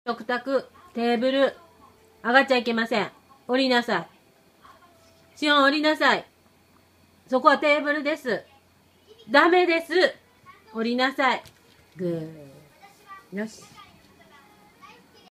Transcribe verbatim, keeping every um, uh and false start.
食卓、テーブル、上がっちゃいけません。降りなさい。シオン降りなさい。そこはテーブルです。ダメです。降りなさい。ぐー。よし。